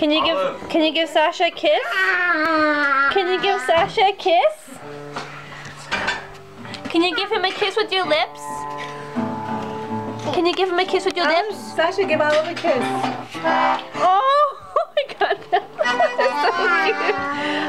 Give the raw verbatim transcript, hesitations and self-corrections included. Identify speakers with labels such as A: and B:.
A: Can you give Can you give Sasha a kiss? Can you give Sasha a kiss? Can you give him a kiss with your lips? Can you give him a kiss with your lips?
B: Um, Sasha, give Olive a kiss.
A: Oh, oh my God, that's so cute.